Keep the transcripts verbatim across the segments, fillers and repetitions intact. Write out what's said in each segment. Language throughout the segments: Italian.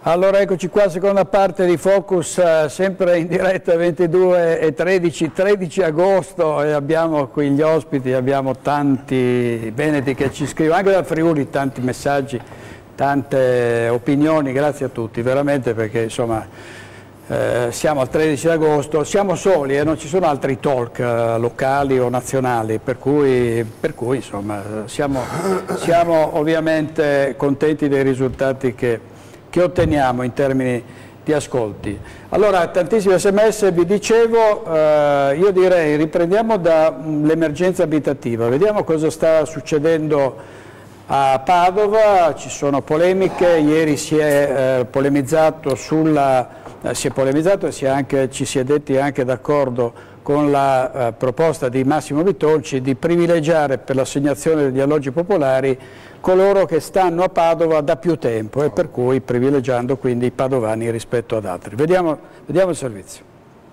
Allora eccoci qua, seconda parte di Focus, eh, sempre in diretta ventidue e tredici, tredici agosto, e abbiamo qui gli ospiti, abbiamo tanti veneti che ci scrivono, anche da Friuli, tanti messaggi, tante opinioni, grazie a tutti, veramente, perché insomma eh, siamo al tredici agosto, siamo soli e non ci sono altri talk eh, locali o nazionali, per cui, per cui insomma siamo, siamo ovviamente contenti dei risultati che che otteniamo in termini di ascolti. Allora, tantissimi sms, vi dicevo, eh, io direi riprendiamo dall'emergenza abitativa, vediamo cosa sta succedendo a Padova, ci sono polemiche, ieri si è eh, polemizzato sulla, eh, si è polemizzato e si è anche, ci si è detti anche d'accordo con la eh, proposta di Massimo Bitonci di privilegiare per l'assegnazione degli alloggi popolari coloro che stanno a Padova da più tempo e per cui privilegiando quindi i padovani rispetto ad altri. Vediamo, vediamo il servizio.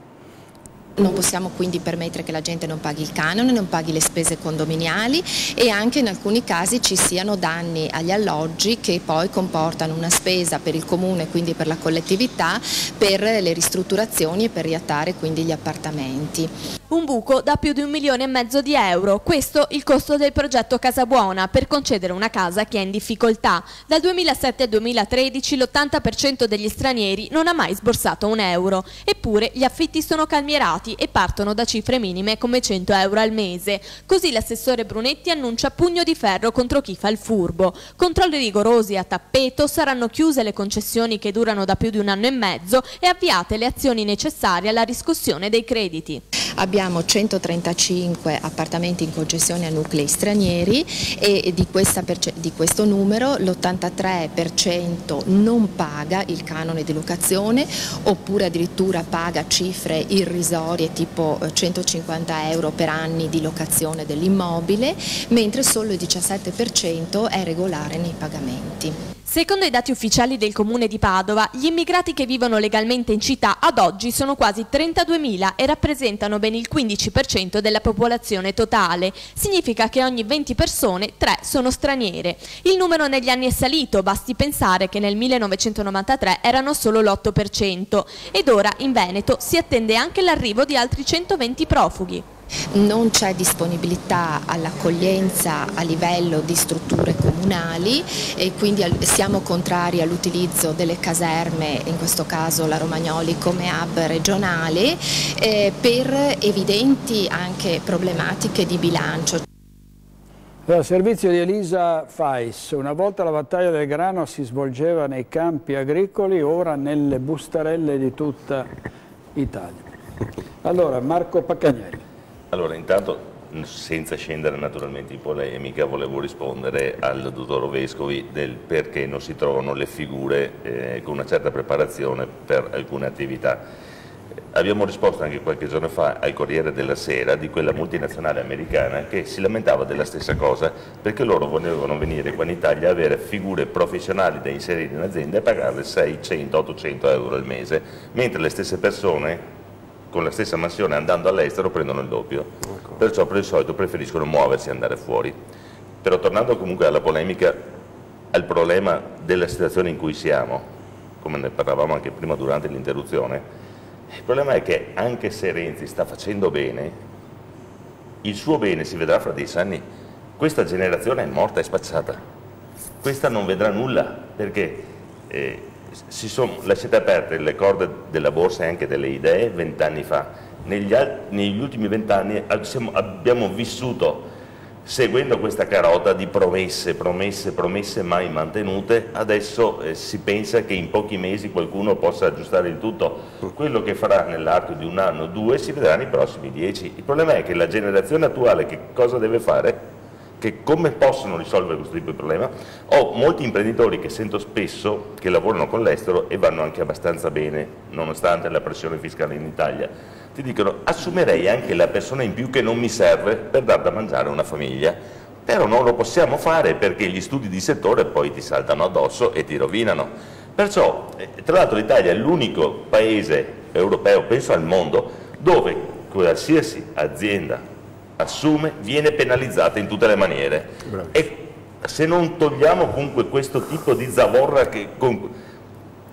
Non possiamo quindi permettere che la gente non paghi il canone, non paghi le spese condominiali e anche in alcuni casi ci siano danni agli alloggi che poi comportano una spesa per il comune, quindi per la collettività, per le ristrutturazioni e per riattare quindi gli appartamenti. Un buco da più di un milione e mezzo di euro, questo il costo del progetto Casa Buona per concedere una casa che è in difficoltà. Dal duemilasette al duemilatredici l'ottanta per cento degli stranieri non ha mai sborsato un euro, eppure gli affitti sono calmierati e partono da cifre minime come cento euro al mese. Così l'assessore Brunetti annuncia pugno di ferro contro chi fa il furbo. Controlli rigorosi a tappeto, saranno chiuse le concessioni che durano da più di un anno e mezzo e avviate le azioni necessarie alla riscossione dei crediti. Abbiamo centotrentacinque appartamenti in concessione a nuclei stranieri e di, questa di questo numero l'ottantatré per cento non paga il canone di locazione oppure addirittura paga cifre irrisorie tipo centocinquanta euro per anni di locazione dell'immobile, mentre solo il diciassette per cento è regolare nei pagamenti. Secondo i dati ufficiali del Comune di Padova, gli immigrati che vivono legalmente in città ad oggi sono quasi trentaduemila e rappresentano ben il quindici per cento della popolazione totale. Significa che ogni venti persone, tre sono straniere. Il numero negli anni è salito, basti pensare che nel millenovecentonovantatré erano solo l'otto per cento ed ora in Veneto si attende anche l'arrivo di altri centoventi profughi. Non c'è disponibilità all'accoglienza a livello di strutture comunali e quindi siamo contrari all'utilizzo delle caserme, in questo caso la Romagnoli come hub regionale, eh, per evidenti anche problematiche di bilancio. Allora, servizio di Elisa Fais, una volta la battaglia del grano si svolgeva nei campi agricoli, ora nelle bustarelle di tutta Italia. Allora, Marco Paccagnelli. Allora, intanto, senza scendere naturalmente in polemica, volevo rispondere al dottor Vescovi del perché non si trovano le figure eh, con una certa preparazione per alcune attività. Abbiamo risposto anche qualche giorno fa al Corriere della Sera di quella multinazionale americana che si lamentava della stessa cosa perché loro volevano venire qua in Italia a avere figure professionali da inserire in azienda e pagarle seicento ottocento euro al mese, mentre le stesse persone con la stessa mansione andando all'estero prendono il doppio, perciò per il solito preferiscono muoversi e andare fuori. Però tornando comunque alla polemica, al problema della situazione in cui siamo, come ne parlavamo anche prima durante l'interruzione, il problema è che anche se Renzi sta facendo bene, il suo bene si vedrà fra dieci anni, questa generazione è morta e spacciata, questa non vedrà nulla perché eh, si sono lasciate aperte le corde della borsa e anche delle idee vent'anni fa. Negli, negli ultimi vent'anni abbiamo vissuto seguendo questa carota di promesse, promesse, promesse mai mantenute. Adesso eh, si pensa che in pochi mesi qualcuno possa aggiustare il tutto. Quello che farà nell'arco di un anno o due si vedrà nei prossimi dieci. Il problema è che la generazione attuale che cosa deve fare? Che come possono risolvere questo tipo di problema? Ho molti imprenditori che sento spesso che lavorano con l'estero e vanno anche abbastanza bene, nonostante la pressione fiscale in Italia. Ti dicono, assumerei anche la persona in più che non mi serve per dar da mangiare a una famiglia, però non lo possiamo fare perché gli studi di settore poi ti saltano addosso e ti rovinano. Perciò, tra l'altro l'Italia è l'unico paese europeo, penso al mondo, dove qualsiasi azienda assume, viene penalizzata in tutte le maniere. E se non togliamo comunque questo tipo di zavorra che con,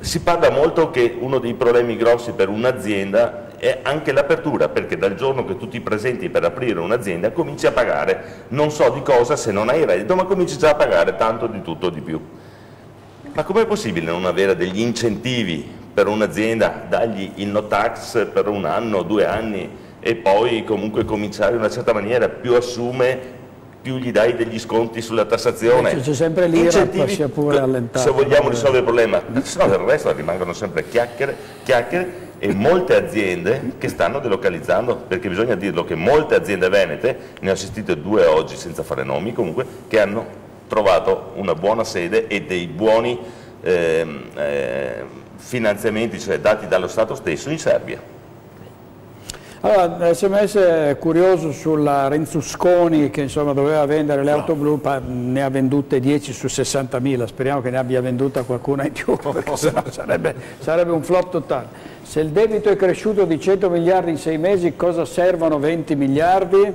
Si parla molto che uno dei problemi grossi per un'azienda è anche l'apertura, perché dal giorno che tu ti presenti per aprire un'azienda cominci a pagare, non so di cosa se non hai reddito, ma cominci già a pagare tanto di tutto di più. Ma com'è possibile non avere degli incentivi per un'azienda, dargli il no tax per un anno, due anni e poi comunque cominciare in una certa maniera, più assume più gli dai degli sconti sulla tassazione. C'è sempre l'I R A P, sia pure allentato. Se vogliamo risolvere il problema, se no del resto rimangono sempre chiacchiere, chiacchiere e molte aziende che stanno delocalizzando, perché bisogna dirlo che molte aziende venete, ne ho assistite due oggi senza fare nomi comunque, che hanno trovato una buona sede e dei buoni eh, eh, finanziamenti, cioè dati dallo Stato stesso in Serbia. Allora, S M S è curioso sulla Renzusconi che insomma doveva vendere le auto blu, ne ha vendute dieci su sessantamila, speriamo che ne abbia venduta qualcuna in più, perché sennò sarebbe, sarebbe un flop totale. Se il debito è cresciuto di cento miliardi in sei mesi, cosa servono venti miliardi?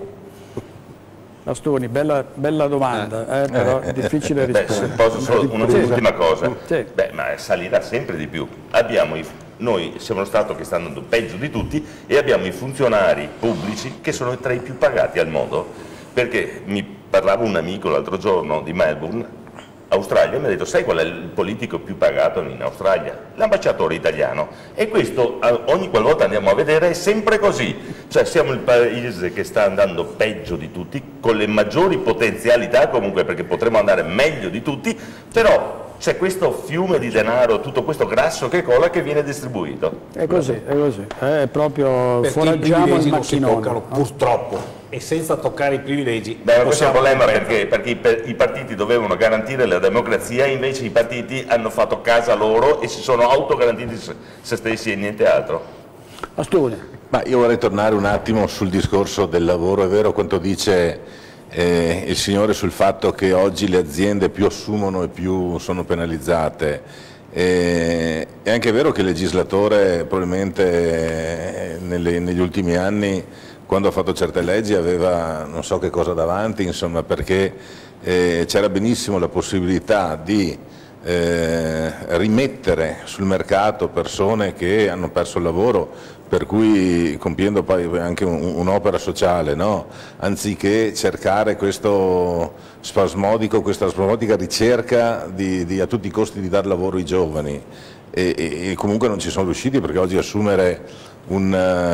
Astuni, bella, bella domanda, eh, però è difficile rispondere. Beh, posso solo un'ultima cosa, sì. Beh, ma salirà sempre di più. Abbiamo i, noi siamo uno Stato che sta andando peggio di tutti e abbiamo i funzionari pubblici che sono tra i più pagati al mondo, perché mi parlava un amico l'altro giorno di Melbourne, Australia, mi ha detto: sai qual è il politico più pagato in Australia? L'ambasciatore italiano. E questo ogni qualvolta andiamo a vedere è sempre così, cioè siamo il paese che sta andando peggio di tutti, con le maggiori potenzialità comunque, perché potremmo andare meglio di tutti, però c'è questo fiume di denaro, tutto questo grasso che cola, che viene distribuito. È così, è così, è proprio perché foraggiamo il non si toccano, no? purtroppo, e senza toccare i privilegi. Beh, questo è un problema perché, perché i partiti dovevano garantire la democrazia, invece i partiti hanno fatto casa loro e si sono autogarantiti se stessi e niente altro. Astuni. Ma io vorrei tornare un attimo sul discorso del lavoro. È vero quanto dice Eh, il signore sul fatto che oggi le aziende più assumono e più sono penalizzate. Eh, è anche vero che il legislatore probabilmente eh, nelle, negli ultimi anni, quando ha fatto certe leggi, aveva non so che cosa davanti, insomma, perché eh, c'era benissimo la possibilità di eh, rimettere sul mercato persone che hanno perso il lavoro, per cui compiendo poi anche un'opera sociale, no? Anziché cercare questo spasmodico, questa spasmodica ricerca di, di, a tutti i costi di dar lavoro ai giovani, e, e, e comunque non ci sono riusciti, perché oggi assumere un,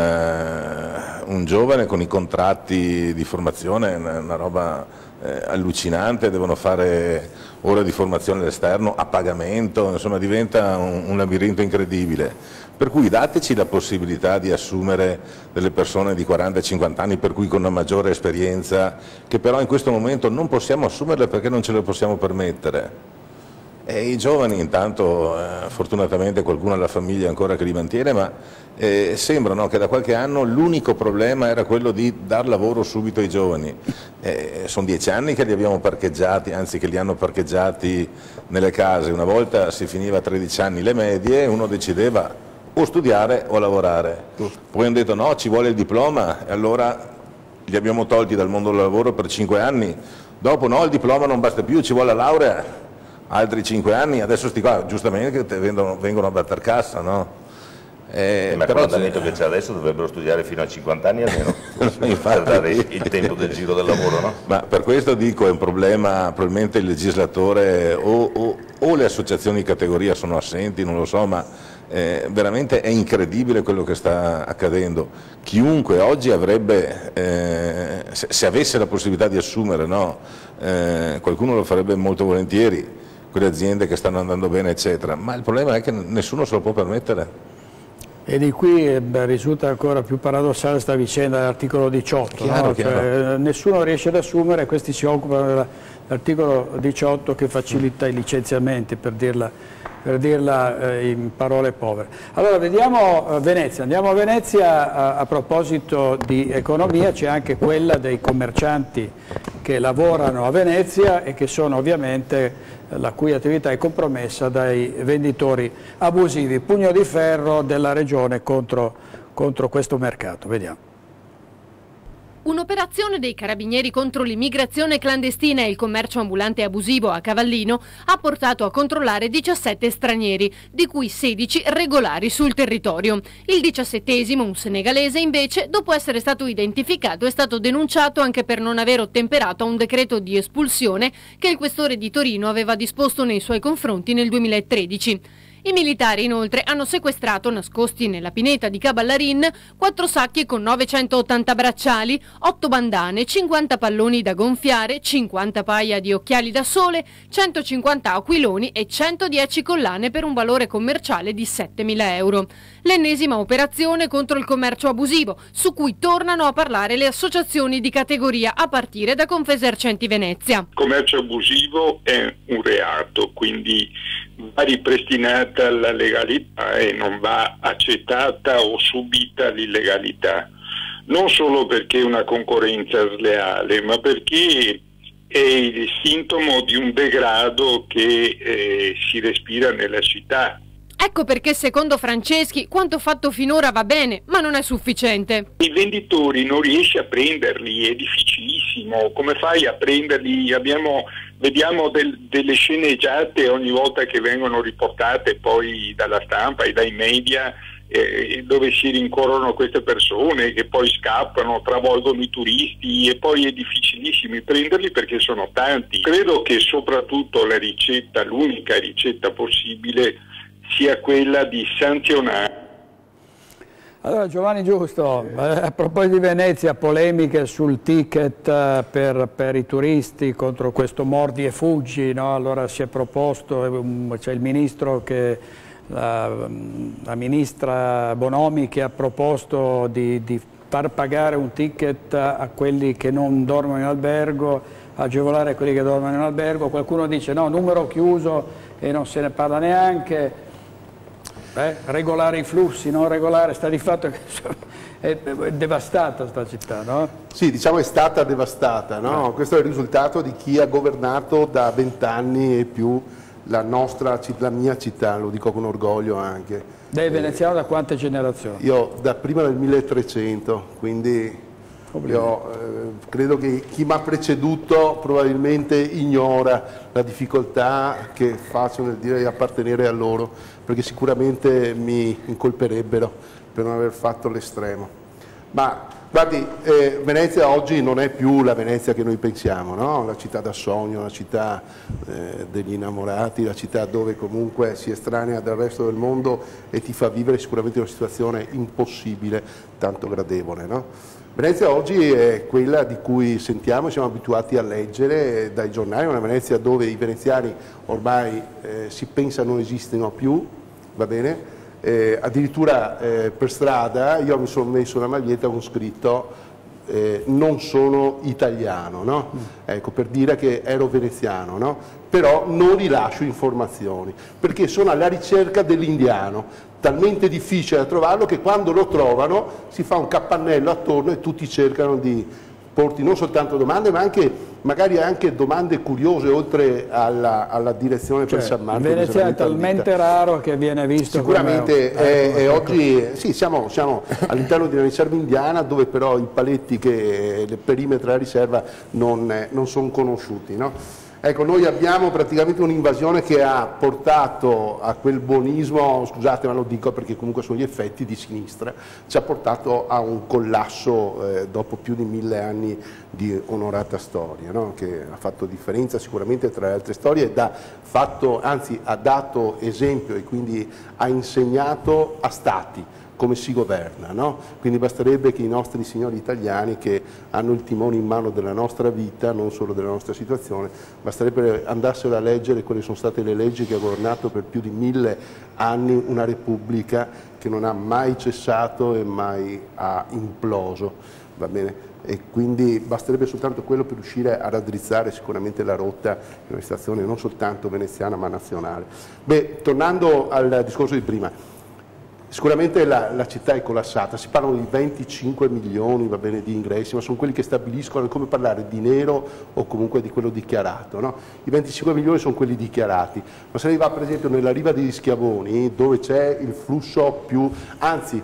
uh, un giovane con i contratti di formazione è una, una roba eh, allucinante, devono fare ore di formazione all'esterno a pagamento, insomma diventa un, un labirinto incredibile. Per cui dateci la possibilità di assumere delle persone di quaranta cinquanta anni, per cui con una maggiore esperienza, che però in questo momento non possiamo assumerle perché non ce le possiamo permettere. E i giovani intanto, eh, fortunatamente qualcuno ha la famiglia ancora che li mantiene, ma eh, sembra, no, che da qualche anno l'unico problema era quello di dar lavoro subito ai giovani. Eh, sono dieci anni che li abbiamo parcheggiati, anzi che li hanno parcheggiati nelle case. Una volta si finiva a tredici anni le medie e uno decideva o studiare o lavorare. Poi hanno detto no, ci vuole il diploma, e allora li abbiamo tolti dal mondo del lavoro per cinque anni. Dopo no, il diploma non basta più, ci vuole la laurea, altri cinque anni. Adesso sti qua giustamente che vengono, vengono a batter cassa, no? Eh, ma però con l'andamento che c'è adesso dovrebbero studiare fino a cinquanta anni almeno per dare il tempo del giro del lavoro, no? Ma per questo dico, è un problema, probabilmente il legislatore o, o, o le associazioni di categoria sono assenti, non lo so, ma Eh, veramente è incredibile quello che sta accadendo. Chiunque oggi avrebbe, eh, se, se avesse la possibilità di assumere, no, eh, qualcuno lo farebbe molto volentieri, quelle aziende che stanno andando bene eccetera, ma il problema è che nessuno se lo può permettere. E di qui eh, beh, risulta ancora più paradossale sta vicenda dell'articolo diciotto, chiaro, no? chiaro. Cioè, nessuno riesce ad assumere, questi si occupano dell'articolo diciotto che facilita i licenziamenti, per dirla, per dirla eh, in parole povere. Allora vediamo eh, Venezia, andiamo a Venezia. A, a proposito di economia c'è anche quella dei commercianti che lavorano a Venezia e che sono ovviamente, la cui attività è compromessa dai venditori abusivi. Pugno di ferro della regione contro, contro questo mercato. Vediamo. Un'operazione dei carabinieri contro l'immigrazione clandestina e il commercio ambulante abusivo a Cavallino ha portato a controllare diciassette stranieri, di cui sedici regolari sul territorio. Il diciassettesimo, un senegalese, invece, dopo essere stato identificato, è stato denunciato anche per non aver ottemperato a un decreto di espulsione che il questore di Torino aveva disposto nei suoi confronti nel duemilatredici. I militari inoltre hanno sequestrato, nascosti nella pineta di Caballarin, quattro sacchi con novecentottanta bracciali, otto bandane, cinquanta palloni da gonfiare, cinquanta paia di occhiali da sole, centocinquanta aquiloni e centodieci collane per un valore commerciale di settemila euro. L'ennesima operazione contro il commercio abusivo, su cui tornano a parlare le associazioni di categoria a partire da Confesercenti Venezia. Il commercio abusivo è un reato, quindi va ripristinata la legalità e non va accettata o subita l'illegalità, non solo perché è una concorrenza sleale, ma perché è il sintomo di un degrado che eh, si respira nella città. Ecco perché secondo Franceschi quanto fatto finora va bene, ma non è sufficiente. I venditori non riesci a prenderli, è difficilissimo. Come fai a prenderli? Abbiamo, vediamo del, delle sceneggiate ogni volta che vengono riportate poi dalla stampa e dai media, eh, dove si rincorrono queste persone che poi scappano, travolgono i turisti, e poi è difficilissimo prenderli perché sono tanti. Credo che soprattutto la ricetta, l'unica ricetta possibile, sia quella di sanzionare. Allora Giovanni Giusto, eh, a proposito di Venezia, polemiche sul ticket eh, per, per i turisti contro questo mordi e fuggi, no? Allora si è proposto, um, c'è il ministro che, la, la ministra Bonomi che ha proposto di, di far pagare un ticket a quelli che non dormono in albergo, agevolare quelli che dormono in albergo. Qualcuno dice no, numero chiuso e non se ne parla neanche. Eh, regolare i flussi, non regolare, sta di fatto che è devastata sta città, no? Sì, diciamo è stata devastata, no? Eh. Questo è il risultato di chi ha governato da vent'anni e più la nostra, la mia città, lo dico con orgoglio anche. Lei è veneziano da quante generazioni? Io da prima del milletrecento, quindi io eh, credo che chi mi ha preceduto probabilmente ignora la difficoltà che faccio nel dire di appartenere a loro, perché sicuramente mi incolperebbero per non aver fatto l'estremo. Ma guardi, eh, Venezia oggi non è più la Venezia che noi pensiamo, no? La città da sogno, la città eh, degli innamorati, la città dove comunque si estranea dal resto del mondo e ti fa vivere sicuramente una situazione impossibile, tanto gradevole, no? Venezia oggi è quella di cui sentiamo e siamo abituati a leggere dai giornali, una Venezia dove i veneziani ormai eh, si pensa non esistano più, va bene? Eh, addirittura eh, per strada io mi sono messo una maglietta con scritto eh, non sono italiano, no? Mm. Ecco, per dire che ero veneziano, no? Però non rilascio informazioni, perché sono alla ricerca dell'indiano, talmente difficile da trovarlo che quando lo trovano si fa un capannello attorno e tutti cercano di porti non soltanto domande ma anche magari anche domande curiose oltre alla, alla direzione cioè, per San Marco. Il veneziano è talmente raro che viene visto sicuramente come... è, è oggi sì, siamo, siamo all'interno di una riserva indiana dove però i paletti che il perimetro della riserva non, non sono conosciuti, no? Ecco, noi abbiamo praticamente un'invasione che ha portato a quel buonismo, scusate ma lo dico perché comunque sono gli effetti di sinistra, ci ha portato a un collasso eh, dopo più di mille anni di onorata storia, no? Che ha fatto differenza sicuramente tra le altre storie e ha fatto, anzi ha dato esempio e quindi ha insegnato a stati come si governa, no? Quindi basterebbe che i nostri signori italiani che hanno il timone in mano della nostra vita, non solo della nostra situazione, basterebbe andarselo a leggere quali sono state le leggi che ha governato per più di mille anni una repubblica che non ha mai cessato e mai ha imploso, va bene? E quindi basterebbe soltanto quello per riuscire a raddrizzare sicuramente la rotta di una situazione non soltanto veneziana ma nazionale. Beh, tornando al discorso di prima, sicuramente la, la città è collassata, si parlano di venticinque milioni va bene, di ingressi, ma sono quelli che stabiliscono come parlare di nero o comunque di quello dichiarato, no? I venticinque milioni sono quelli dichiarati, ma se lei va per esempio nella riva degli Schiavoni dove c'è il flusso più, anzi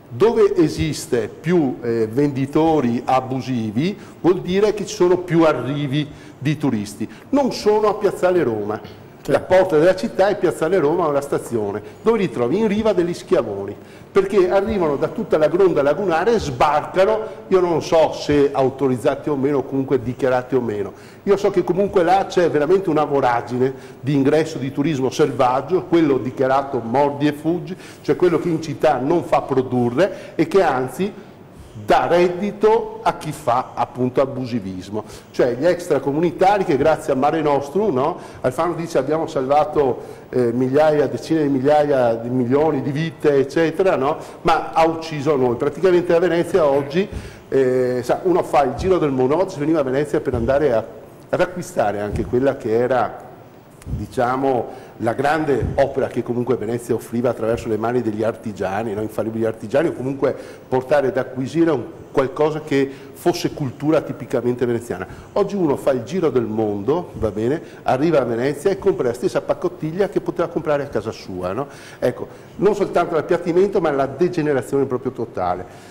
Dove esiste più eh, venditori abusivi vuol dire che ci sono più arrivi di turisti. Non sono a Piazzale Roma. La porta della città è Piazzale Roma, una stazione, dove li trovi in riva degli Schiavoni, perché arrivano da tutta la gronda lagunare e sbarcano, io non so se autorizzati o meno, comunque dichiarati o meno. Io so che comunque là c'è veramente una voragine di ingresso di turismo selvaggio, quello dichiarato mordi e fuggi, cioè quello che in città non fa produrre e che anzi dà reddito a chi fa appunto abusivismo, cioè gli extracomunitari che grazie a Mare Nostrum, no? Alfano dice abbiamo salvato eh, migliaia, decine di migliaia di milioni di vite eccetera, no? Ma ha ucciso noi, praticamente a Venezia oggi eh, sa, uno fa il giro del mondo, oggi si veniva a Venezia per andare a, ad acquistare anche quella che era, diciamo, la grande opera che comunque Venezia offriva attraverso le mani degli artigiani, no? Infallibili artigiani, o comunque portare ad acquisire un qualcosa che fosse cultura tipicamente veneziana. Oggi uno fa il giro del mondo, va bene, arriva a Venezia e compra la stessa pacottiglia che poteva comprare a casa sua, no? Ecco, non soltanto l'appiattimento ma la degenerazione proprio totale.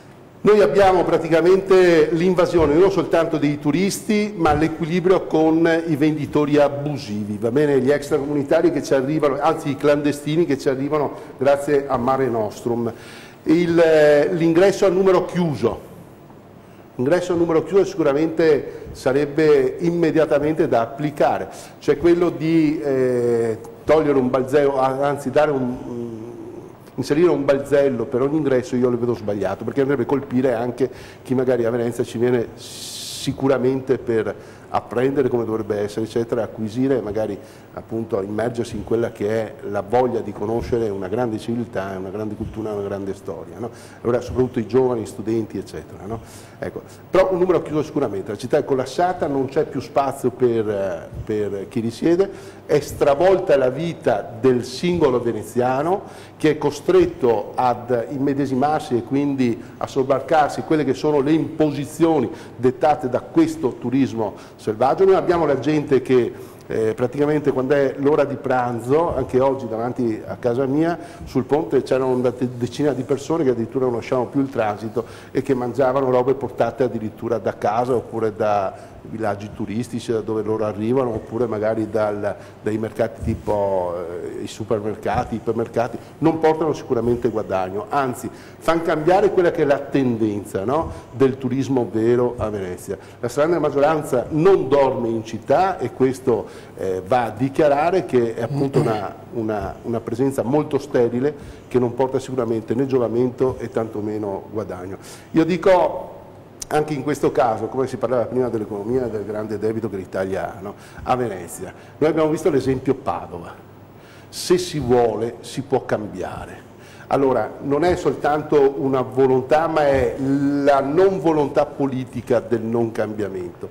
Noi abbiamo praticamente l'invasione non soltanto dei turisti, ma l'equilibrio con i venditori abusivi, va bene? Gli extracomunitari che ci arrivano, anzi i clandestini che ci arrivano grazie a Mare Nostrum. L'ingresso a numero chiuso. L'ingresso a numero chiuso sicuramente sarebbe immediatamente da applicare, cioè quello di eh, togliere un balzello, anzi dare un... inserire un balzello per ogni ingresso io lo vedo sbagliato, perché andrebbe a colpire anche chi magari a Venezia ci viene sicuramente per apprendere come dovrebbe essere, eccetera, acquisire, magari appunto immergersi in quella che è la voglia di conoscere una grande civiltà, una grande cultura, una grande storia, no? Allora, soprattutto i giovani, studenti, eccetera, no? Ecco. Però un numero chiuso sicuramente, la città è collassata, non c'è più spazio per, per chi risiede, è stravolta la vita del singolo veneziano che è costretto ad immedesimarsi e quindi a sobbarcarsi quelle che sono le imposizioni dettate da questo turismo selvaggio. Noi abbiamo la gente che eh, praticamente quando è l'ora di pranzo, anche oggi davanti a casa mia sul ponte c'erano una decina di persone che addirittura non lasciavano più il transito e che mangiavano robe portate addirittura da casa oppure da villaggi turistici da dove loro arrivano, oppure magari dal, dai mercati tipo eh, i supermercati, i ipermercati, non portano sicuramente guadagno, anzi fanno cambiare quella che è la tendenza, no? Del turismo vero a Venezia. La stragrande maggioranza non dorme in città e questo eh, va a dichiarare che è appunto una, una, una presenza molto sterile che non porta sicuramente né giovamento e tantomeno guadagno. Io dico anche in questo caso, come si parlava prima dell'economia e del grande debito che l'Italia ha, no? A Venezia, noi abbiamo visto l'esempio Padova, se si vuole si può cambiare. Allora, non è soltanto una volontà, ma è la non volontà politica del non cambiamento.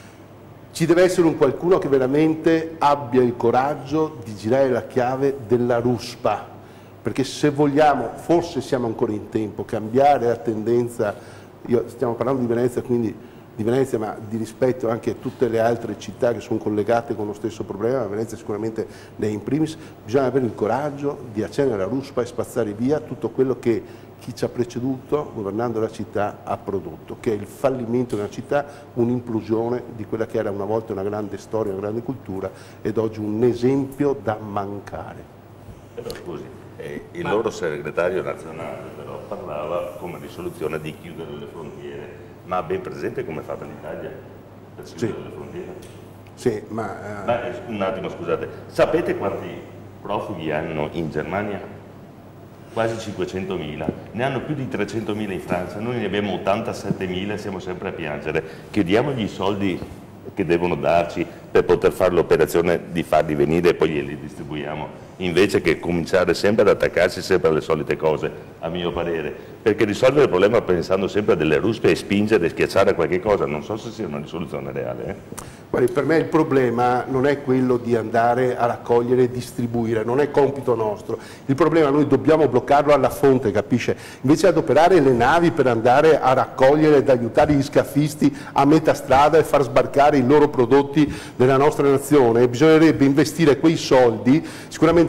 Ci deve essere un qualcuno che veramente abbia il coraggio di girare la chiave della ruspa, perché se vogliamo, forse siamo ancora in tempo, cambiare la tendenza. Io, stiamo parlando di Venezia, quindi di Venezia, ma di rispetto anche a tutte le altre città che sono collegate con lo stesso problema. Venezia sicuramente ne è in primis. Bisogna avere il coraggio di accendere la ruspa e spazzare via tutto quello che chi ci ha preceduto governando la città ha prodotto, che è il fallimento di una città, un'implosione di quella che era una volta una grande storia, una grande cultura ed oggi un esempio da mancare. Però scusi, eh, il Ma... loro segretario nazionale però parlava come risoluzione di chiudere le frontiere, ma ha ben presente come è fatta l'Italia per chiudere sì. le frontiere? Sì, ma... Uh... ma... Un attimo, scusate, sapete quanti profughi hanno in Germania? Quasi cinquecentomila, ne hanno più di trecentomila in Francia, noi ne abbiamo ottantasettemila e siamo sempre a piangere. Chiediamogli i soldi che devono darci per poter fare l'operazione di farli venire e poi glieli distribuiamo, invece che cominciare sempre ad attaccarsi sempre alle solite cose, a mio parere, perché risolvere il problema pensando sempre a delle ruspe e spingere e schiacciare qualche cosa, non so se sia una risoluzione reale. Eh? Guardi, per me il problema non è quello di andare a raccogliere e distribuire, non è compito nostro, il problema noi dobbiamo bloccarlo alla fonte, capisce? Invece di adoperare le navi per andare a raccogliere ed aiutare gli scafisti a metà strada e far sbarcare i loro prodotti nella nostra nazione, bisognerebbe investire quei soldi sicuramente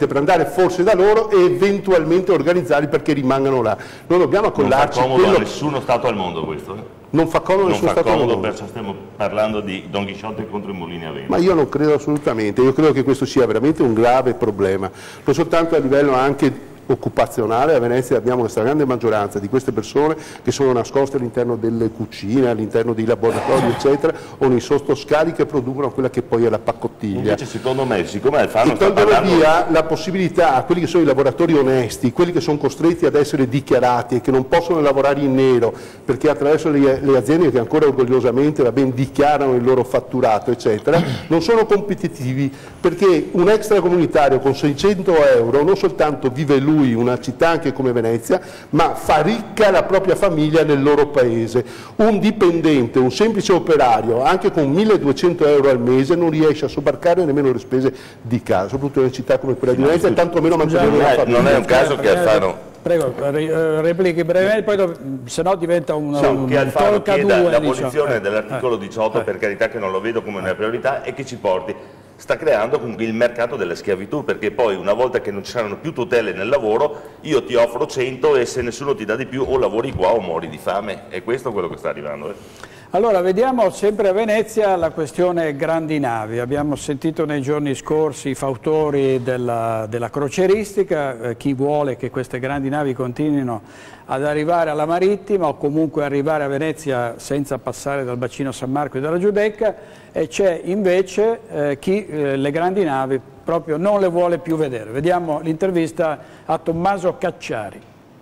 eventualmente per andare forse da loro e eventualmente organizzarli perché rimangano là. Non dobbiamo accollarci. Non fa comodo quello... a nessuno Stato al mondo questo. Eh? Non fa comodo a nessuno Stato al mondo. Non fa comodo, perciò stiamo parlando di Don Chisciotte contro i mulini a vento. Ma io non credo assolutamente, io credo che questo sia veramente un grave problema, non soltanto a livello anche occupazionale. A Venezia abbiamo questa grande maggioranza di queste persone che sono nascoste all'interno delle cucine, all'interno dei laboratori eccetera, o nei sottoscali che producono quella che poi è la paccottiglia. Invece secondo me, siccome Alfano e sta togliere parlando... via la possibilità a quelli che sono i lavoratori onesti, quelli che sono costretti ad essere dichiarati e che non possono lavorare in nero perché attraverso le, le aziende che ancora orgogliosamente va ben, dichiarano il loro fatturato eccetera, non sono competitivi, perché un extracomunitario con seicento euro non soltanto vive lui, una città anche come Venezia, ma fa ricca la propria famiglia nel loro paese. Un dipendente, un semplice operario, anche con milleduecento euro al mese non riesce a sobbarcare nemmeno le spese di casa, soprattutto in una città come quella di Venezia, e tanto meno mantenere una famiglia. Non è un caso che Alfano... Prego, replichi brevemente, poi do... se no diventa un, so, un che Alfano chieda due, l'abolizione diciamo. dell'articolo diciotto, eh. per carità, che non lo vedo come una priorità, e che ci porti, sta creando comunque il mercato della schiavitù, perché poi una volta che non ci saranno più tutele nel lavoro, io ti offro cento e se nessuno ti dà di più o lavori qua o muori di fame, e questo è quello che sta arrivando. Eh. Allora, vediamo sempre a Venezia la questione grandi navi. Abbiamo sentito nei giorni scorsi i fautori della, della crocieristica, eh, chi vuole che queste grandi navi continuino ad arrivare alla Marittima o comunque arrivare a Venezia senza passare dal bacino San Marco e dalla Giudecca, e c'è invece eh, chi eh, le grandi navi proprio non le vuole più vedere. Vediamo l'intervista a Tommaso Cacciari.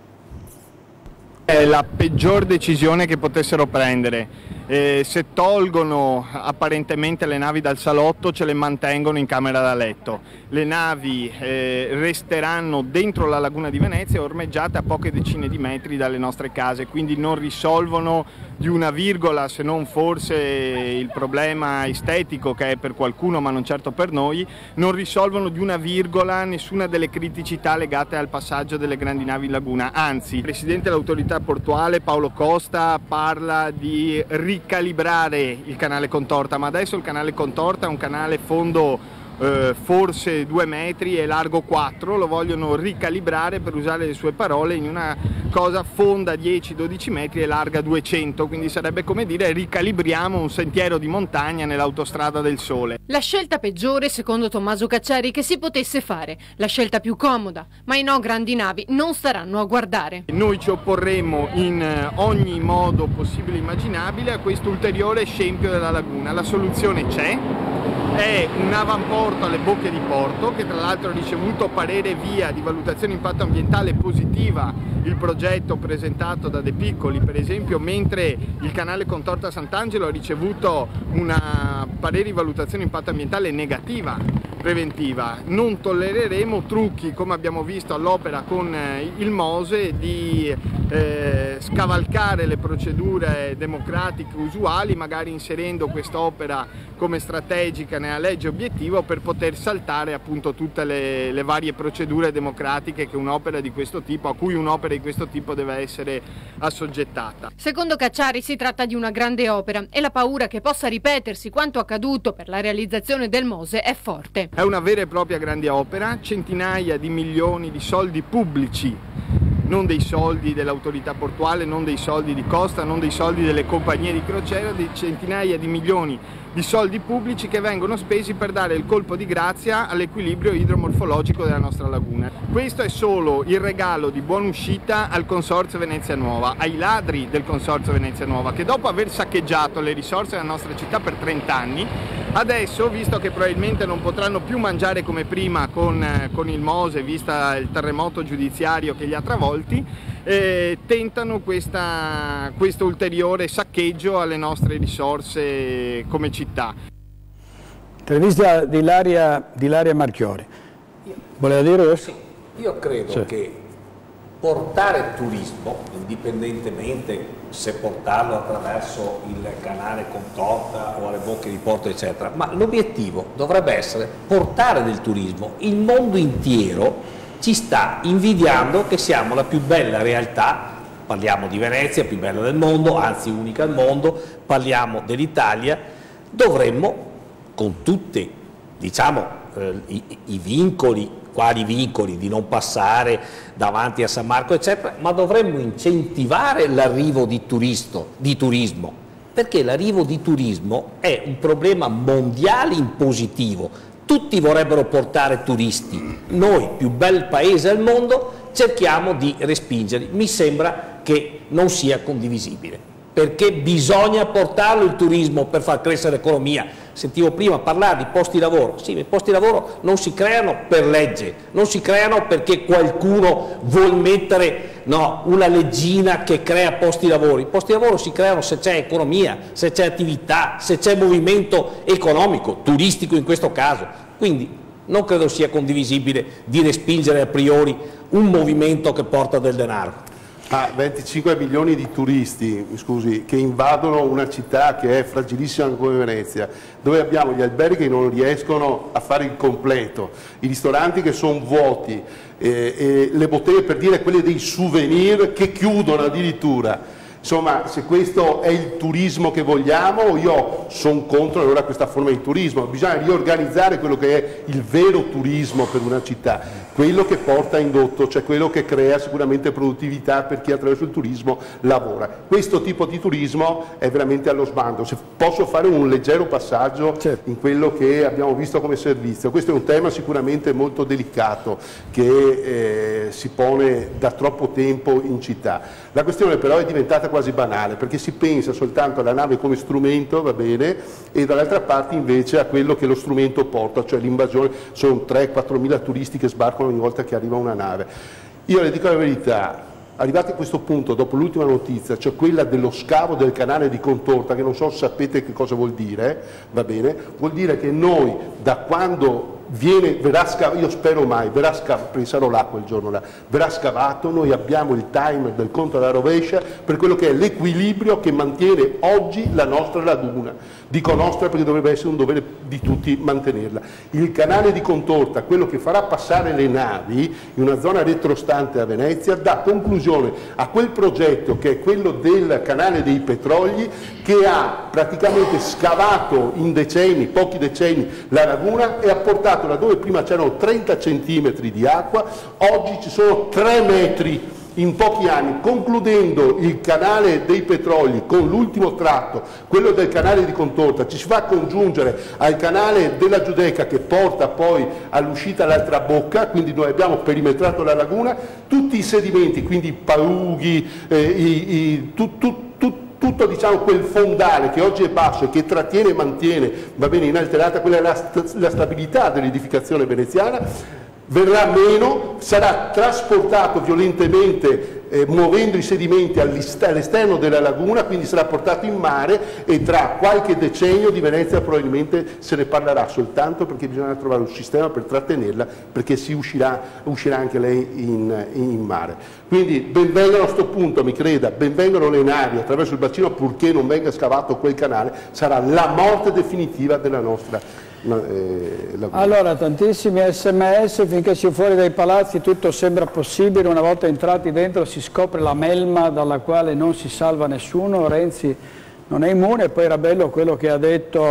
È la peggior decisione che potessero prendere. Eh, se tolgono apparentemente le navi dal salotto, ce le mantengono in camera da letto. Le navi eh, resteranno dentro la laguna di Venezia, ormeggiate a poche decine di metri dalle nostre case, quindi non risolvono di una virgola, se non forse il problema estetico che è per qualcuno ma non certo per noi, non risolvono di una virgola nessuna delle criticità legate al passaggio delle grandi navi in laguna. Anzi, il Presidente dell'autorità portuale Paolo Costa parla di ricalibrare il canale Contorta, ma adesso il canale Contorta è un canale fondo eh, forse due metri e largo quattro, lo vogliono ricalibrare, per usare le sue parole, in una cosa fonda dieci dodici metri e larga duecento, quindi sarebbe come dire ricalibriamo un sentiero di montagna nell'autostrada del Sole. La scelta peggiore, secondo Tommaso Cacciari, che si potesse fare, la scelta più comoda, ma i no grandi navi non staranno a guardare. Noi ci opporremo in ogni modo possibile e immaginabile a questo ulteriore scempio della laguna. La soluzione c'è, è un avamporto alle bocche di porto, che tra l'altro ha ricevuto parere via di valutazione impatto ambientale positiva il progetto presentato da De Piccoli, per esempio, mentre il canale Contorta Sant'Angelo ha ricevuto una parere di valutazione impatto ambientale negativa preventiva. Non tollereremo trucchi, come abbiamo visto all'opera con il Mose, di eh, scavalcare le procedure democratiche usuali, magari inserendo quest'opera come strategica nella legge obiettivo per poter saltare appunto tutte le, le varie procedure democratiche che un'opera di questo tipo, a cui un'opera di questo tipo deve essere assoggettata. Secondo Cacciari si tratta di una grande opera e la paura che possa ripetersi quanto accaduto per la realizzazione del Mose è forte. È una vera e propria grande opera, centinaia di milioni di soldi pubblici, non dei soldi dell'autorità portuale, non dei soldi di Costa, non dei soldi delle compagnie di crociera, di centinaia di milioni di soldi pubblici che vengono spesi per dare il colpo di grazia all'equilibrio idromorfologico della nostra laguna. Questo è solo il regalo di buona uscita al Consorzio Venezia Nuova, ai ladri del Consorzio Venezia Nuova, che dopo aver saccheggiato le risorse della nostra città per trenta anni, adesso, visto che probabilmente non potranno più mangiare come prima con, con il Mose, vista il terremoto giudiziario che li ha travolti, Eh, tentano questa, questo ulteriore saccheggio alle nostre risorse come città. Intervista di Ilaria, di Ilaria Marchiori. Voleva dire? Sì, io credo sì. che portare turismo, indipendentemente se portarlo attraverso il canale Contorta o alle bocche di porto eccetera, ma l'obiettivo dovrebbe essere portare del turismo. Il mondo intero ci sta invidiando che siamo la più bella realtà, parliamo di Venezia, più bella del mondo, anzi unica al mondo, parliamo dell'Italia, dovremmo con tutti diciamo, eh, i, i vincoli quali vincoli, di non passare davanti a San Marco eccetera, ma dovremmo incentivare l'arrivo di, di turismo, perché l'arrivo di turismo è un problema mondiale in positivo. Tutti vorrebbero portare turisti, noi, più bel paese al mondo, cerchiamo di respingerli. Mi sembra che non sia condivisibile, perché bisogna portarlo il turismo per far crescere l'economia. Sentivo prima parlare di posti di lavoro, sì, ma i posti di lavoro non si creano per legge, non si creano perché qualcuno vuol mettere no, una leggina che crea posti di lavoro. I posti di lavoro si creano se c'è economia, se c'è attività, se c'è movimento economico, turistico in questo caso. Quindi non credo sia condivisibile di respingere a priori un movimento che porta del denaro. Ah, venticinque milioni di turisti, scusi, che invadono una città che è fragilissima come Venezia, dove abbiamo gli alberghi che non riescono a fare il completo, i ristoranti che sono vuoti, eh, e le botteghe, per dire quelle dei souvenir, che chiudono addirittura. Insomma, se questo è il turismo che vogliamo, io sono contro allora questa forma di turismo. Bisogna riorganizzare quello che è il vero turismo per una città, quello che porta indotto, cioè quello che crea sicuramente produttività per chi attraverso il turismo lavora. Questo tipo di turismo è veramente allo sbando. Se posso fare un leggero passaggio certo. in quello che abbiamo visto come servizio, questo è un tema sicuramente molto delicato che eh, si pone da troppo tempo in città. La questione però è diventata quasi banale, perché si pensa soltanto alla nave come strumento, va bene, e dall'altra parte invece a quello che lo strumento porta, cioè l'invasione. Sono tre quattro mila turisti che sbarcano ogni volta che arriva una nave. Io le dico la verità, arrivati a questo punto, dopo l'ultima notizia, cioè quella dello scavo del canale di contorta, che non so se sapete che cosa vuol dire, va bene, vuol dire che noi da quando viene, verrà scavato, io spero mai, verrà scavato, perché sarò là quel giorno là, verrà scavato, noi abbiamo il timer del conto alla rovescia per quello che è l'equilibrio che mantiene oggi la nostra laguna. Dico nostra perché dovrebbe essere un dovere di tutti mantenerla. Il canale di contorta, quello che farà passare le navi in una zona retrostante a Venezia, dà conclusione a quel progetto che è quello del canale dei Petrogli, che ha praticamente scavato in decenni, pochi decenni, la laguna e ha portato laddove prima c'erano trenta centimetri di acqua, oggi ci sono tre metri in pochi anni, concludendo il canale dei Petrogli con l'ultimo tratto, quello del canale di contorta, ci si fa congiungere al canale della Giudecca che porta poi all'uscita all'altra bocca, quindi noi abbiamo perimetrato la laguna, tutti i sedimenti, quindi i palughi, eh, i, i, tu, tu, tu, tutto diciamo, quel fondale che oggi è basso e che trattiene e mantiene, va bene, inalterata quella è la, la stabilità dell'edificazione veneziana, verrà meno, sarà trasportato violentemente eh, muovendo i sedimenti all'esterno della laguna, quindi sarà portato in mare e tra qualche decennio di Venezia probabilmente se ne parlerà soltanto perché bisogna trovare un sistema per trattenerla, perché si uscirà, uscirà anche lei in, in mare. Quindi benvengano a questo punto, mi creda, benvengano le navi attraverso il bacino purché non venga scavato quel canale, sarà la morte definitiva della nostra. No, eh, allora, tantissimi sms, finché si è fuori dai palazzi tutto sembra possibile, una volta entrati dentro si scopre la melma dalla quale non si salva nessuno, Renzi non è immune. Poi era bello quello che ha detto,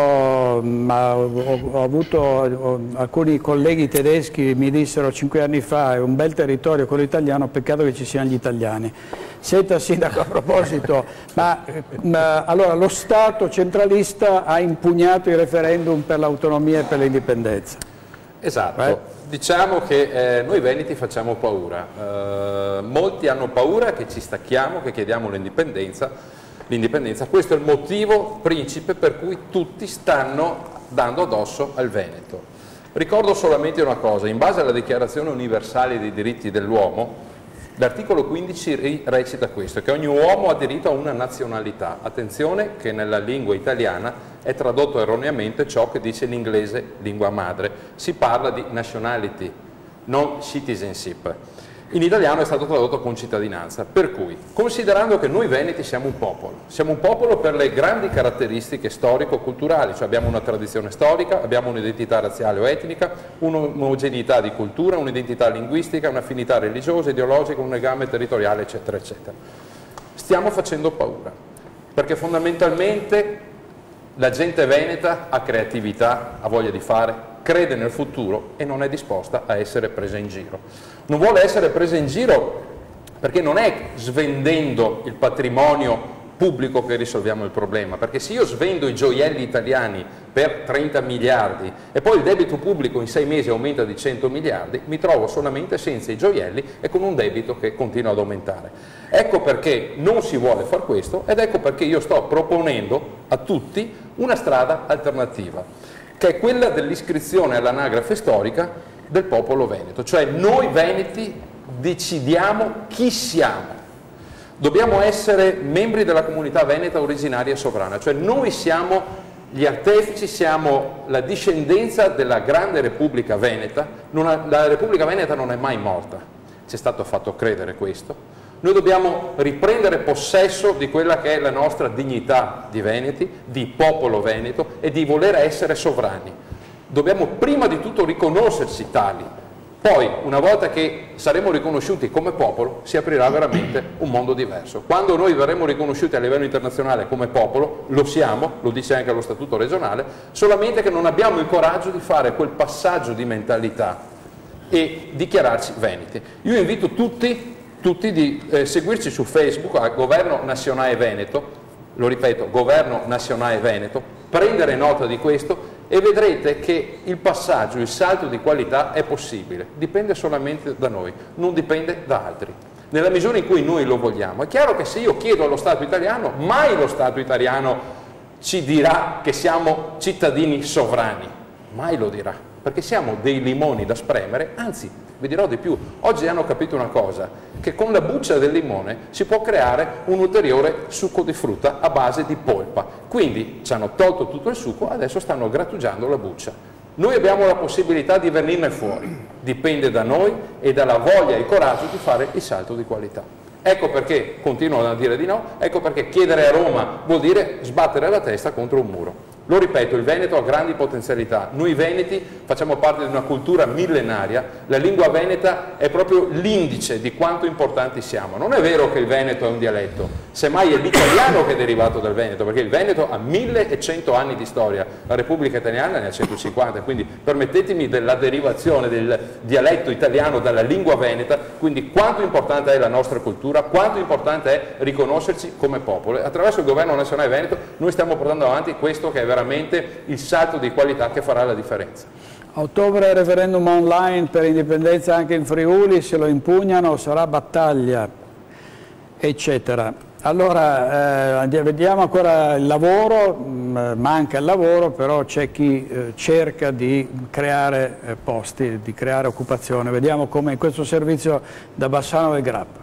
ma ho, ho avuto ho, alcuni colleghi tedeschi mi dissero cinque anni fa, è un bel territorio quello italiano, peccato che ci siano gli italiani. Senta Sindaco, a proposito, ma, ma allora lo Stato centralista ha impugnato il referendum per l'autonomia e per l'indipendenza. Esatto, eh? Diciamo che eh, noi veneti facciamo paura, eh, molti hanno paura che ci stacchiamo, che chiediamo l'indipendenza, l'indipendenza, questo è il motivo principe per cui tutti stanno dando addosso al Veneto. Ricordo solamente una cosa, in base alla Dichiarazione Universale dei Diritti dell'Uomo, l'articolo quindici recita questo, che ogni uomo ha diritto a una nazionalità. Attenzione che nella lingua italiana è tradotto erroneamente ciò che dice l'inglese lingua madre. Si parla di nationality, non citizenship. In italiano è stato tradotto con cittadinanza. Per cui, considerando che noi veneti siamo un popolo, siamo un popolo per le grandi caratteristiche storico-culturali, cioè abbiamo una tradizione storica, abbiamo un'identità razziale o etnica, un'omogeneità di cultura, un'identità linguistica, un'affinità religiosa, ideologica, un legame territoriale, eccetera, eccetera. Stiamo facendo paura, perché fondamentalmente la gente veneta ha creatività, ha voglia di fare, crede nel futuro e non è disposta a essere presa in giro. Non vuole essere presa in giro perché non è svendendo il patrimonio pubblico che risolviamo il problema, perché se io svendo i gioielli italiani per trenta miliardi e poi il debito pubblico in sei mesi aumenta di cento miliardi, mi trovo solamente senza i gioielli e con un debito che continua ad aumentare. Ecco perché non si vuole fare questo ed ecco perché io sto proponendo a tutti una strada alternativa, che è quella dell'iscrizione all'anagrafe storica del popolo veneto, cioè noi veneti decidiamo chi siamo. Dobbiamo essere membri della comunità veneta originaria e sovrana, cioè noi siamo gli artefici, siamo la discendenza della grande Repubblica Veneta. Non ha, la Repubblica Veneta non è mai morta, ci è stato fatto credere questo. Noi dobbiamo riprendere possesso di quella che è la nostra dignità di veneti, di popolo veneto e di voler essere sovrani. Dobbiamo prima di tutto riconoscerci tali. Poi, una volta che saremo riconosciuti come popolo, si aprirà veramente un mondo diverso. Quando noi verremo riconosciuti a livello internazionale come popolo, lo siamo, lo dice anche lo Statuto regionale, solamente che non abbiamo il coraggio di fare quel passaggio di mentalità e dichiararci veneti. Io invito tutti, tutti di eh, seguirci su Facebook a Governo Nazionale Veneto, lo ripeto, Governo Nazionale Veneto, prendere nota di questo e vedrete che il passaggio, il salto di qualità è possibile, dipende solamente da noi, non dipende da altri, nella misura in cui noi lo vogliamo. È chiaro che se io chiedo allo Stato italiano, mai lo Stato italiano ci dirà che siamo cittadini sovrani, mai lo dirà, perché siamo dei limoni da spremere, anzi, vi dirò di più, oggi hanno capito una cosa, che con la buccia del limone si può creare un ulteriore succo di frutta a base di polpa. Quindi ci hanno tolto tutto il succo, adesso stanno grattugiando la buccia. Noi abbiamo la possibilità di venirne fuori, dipende da noi e dalla voglia e il coraggio di fare il salto di qualità. Ecco perché continuano a dire di no, ecco perché chiedere a Roma vuol dire sbattere la testa contro un muro. Lo ripeto, il Veneto ha grandi potenzialità, noi veneti facciamo parte di una cultura millenaria, la lingua veneta è proprio l'indice di quanto importanti siamo. Non è vero che il Veneto è un dialetto, semmai è l'italiano che è derivato dal Veneto, perché il Veneto ha millecento anni di storia, la Repubblica Italiana ne ha centocinquanta, quindi permettetemi della derivazione del dialetto italiano dalla lingua veneta, quindi quanto importante è la nostra cultura, quanto importante è riconoscerci come popolo. E attraverso il Governo Nazionale Veneto noi stiamo portando avanti questo che è veramente il salto di qualità che farà la differenza. A ottobre referendum online per indipendenza anche in Friuli, se lo impugnano sarà battaglia, eccetera. Allora, eh, vediamo ancora il lavoro, mh, manca il lavoro, però c'è chi eh, cerca di creare eh, posti, di creare occupazione. Vediamo come in questo servizio da Bassano del Grappa.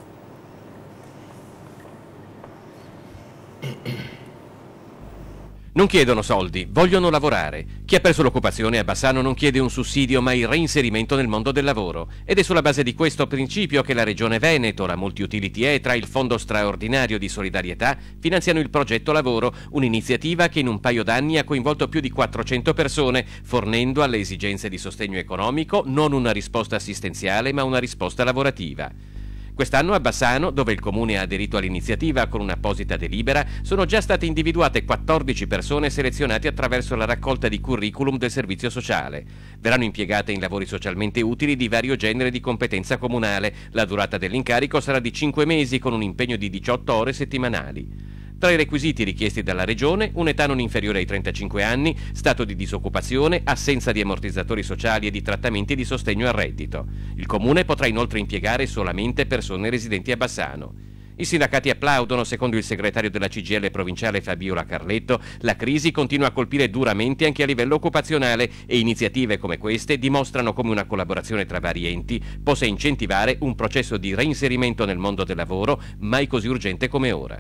Non chiedono soldi, vogliono lavorare. Chi ha perso l'occupazione a Bassano non chiede un sussidio ma il reinserimento nel mondo del lavoro. Ed è sulla base di questo principio che la Regione Veneto, la Multiutility Etra e il Fondo Straordinario di Solidarietà finanziano il progetto Lavoro, un'iniziativa che in un paio d'anni ha coinvolto più di quattrocento persone, fornendo alle esigenze di sostegno economico non una risposta assistenziale ma una risposta lavorativa. Quest'anno a Bassano, dove il Comune ha aderito all'iniziativa con un'apposita delibera, sono già state individuate quattordici persone selezionate attraverso la raccolta di curriculum del servizio sociale. Verranno impiegate in lavori socialmente utili di vario genere di competenza comunale. La durata dell'incarico sarà di cinque mesi con un impegno di diciotto ore settimanali. Tra i requisiti richiesti dalla Regione, un'età non inferiore ai trentacinque anni, stato di disoccupazione, assenza di ammortizzatori sociali e di trattamenti di sostegno al reddito. Il Comune potrà inoltre impiegare solamente persone residenti a Bassano. I sindacati applaudono, secondo il segretario della C G I L provinciale Fabiola Carletto, la crisi continua a colpire duramente anche a livello occupazionale e iniziative come queste dimostrano come una collaborazione tra vari enti possa incentivare un processo di reinserimento nel mondo del lavoro mai così urgente come ora.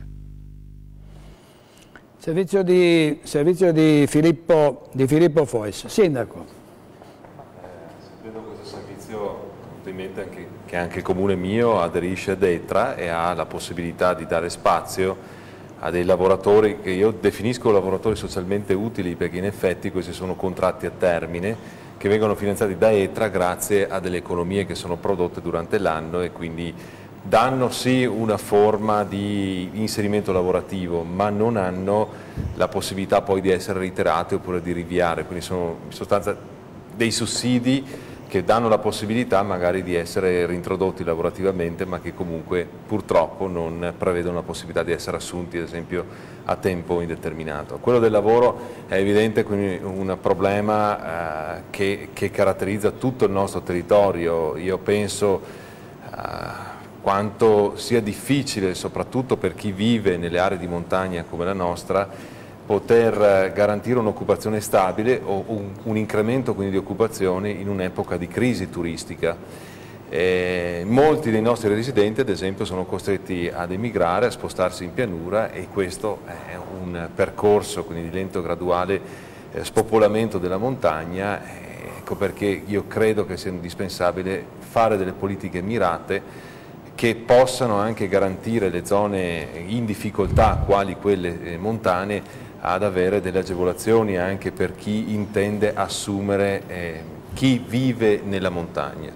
Servizio di, servizio di, Filippo, di Filippo Fois. Sindaco. Vedo questo servizio, ovviamente anche, che anche il comune mio aderisce ad Etra e ha la possibilità di dare spazio a dei lavoratori che io definisco lavoratori socialmente utili, perché in effetti questi sono contratti a termine che vengono finanziati da Etra grazie a delle economie che sono prodotte durante l'anno e quindi danno sì una forma di inserimento lavorativo, ma non hanno la possibilità poi di essere reiterati oppure di rinviare, quindi sono in sostanza dei sussidi che danno la possibilità magari di essere reintrodotti lavorativamente, ma che comunque purtroppo non prevedono la possibilità di essere assunti, ad esempio, a tempo indeterminato. Quello del lavoro è evidente quindi un problema eh, che, che caratterizza tutto il nostro territorio. Io penso eh, quanto sia difficile, soprattutto per chi vive nelle aree di montagna come la nostra, poter garantire un'occupazione stabile o un, un incremento quindi di occupazione in un'epoca di crisi turistica. Eh, molti dei nostri residenti, ad esempio, sono costretti ad emigrare, a spostarsi in pianura, e questo è un percorso quindi di lento e graduale eh, spopolamento della montagna. Ecco perché io credo che sia indispensabile fare delle politiche mirate che possano anche garantire le zone in difficoltà, quali quelle montane, ad avere delle agevolazioni anche per chi intende assumere eh, chi vive nella montagna.